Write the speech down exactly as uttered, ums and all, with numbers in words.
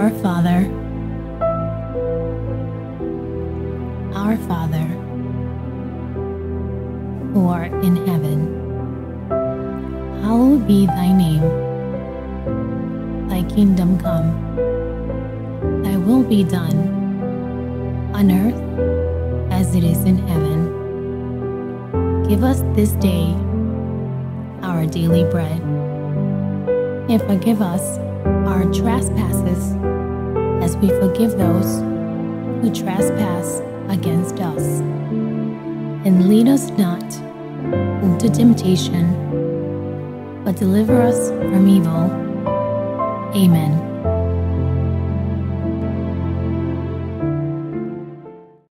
Our Father, our Father, who art in heaven, hallowed be thy name. Thy kingdom come, thy will be done, on earth as it is in heaven. Give us this day our daily bread, and forgive us our trespasses as we forgive those who trespass against us. And lead us not into temptation, but deliver us from evil. Amen.